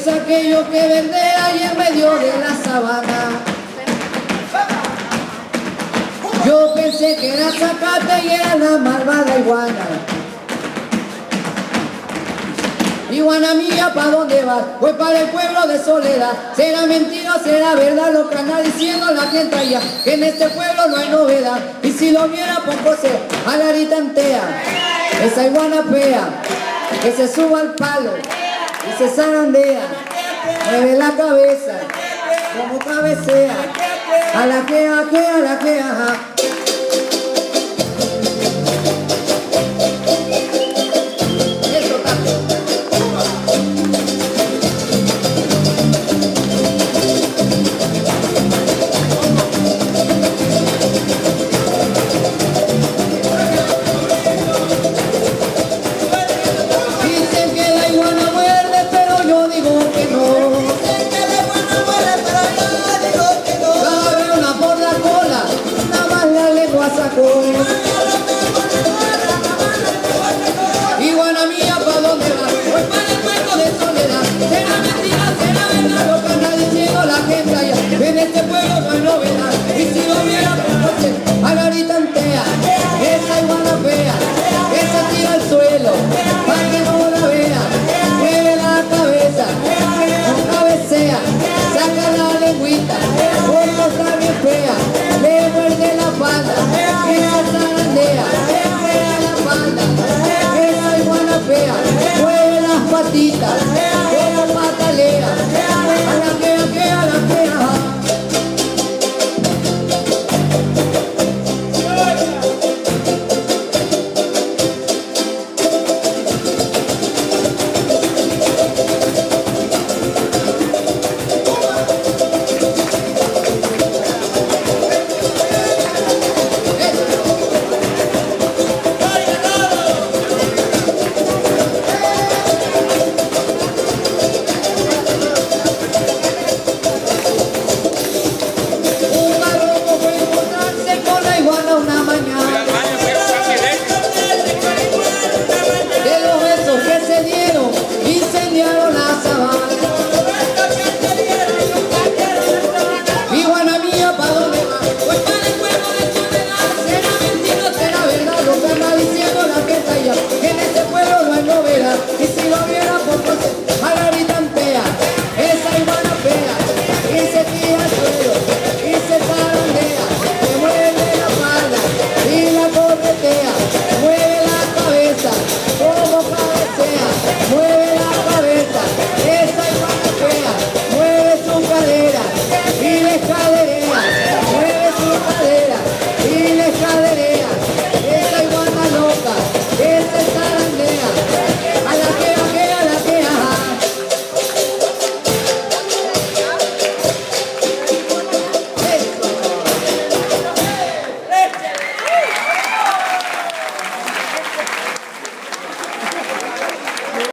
es aquello que verdea y en medio de la sabana. Yo pensé que era zacate y era la malvada iguana. Iguana mía, ¿pa' dónde vas? Voy para el pueblo de Soledad. ¿Será mentira o será verdad lo que anda diciendo la gente allá? Que en este pueblo no hay novedad. Y si lo viera, poco se alaritantea. Esa iguana fea, que se suba al palo y se zarandea. Mueve la cabeza, como cabecea. A la que, ajá. Iguana mía, ¿pa' dónde vas? Voy para el puerto de Soledad. Será mentira, será verdad lo que anda diciendo la gente allá. En este pueblo no hay novedad. Y si lo viera, pues alaritantea. Esa iguana fea, que se tira al suelo, para que no la vea. Mueve la cabeza, no cabecea, saca la lengüita, como está bien fea, le muerde la falda, y se zarandea, mueve la falda. Esa iguana fea, mueve las patitas.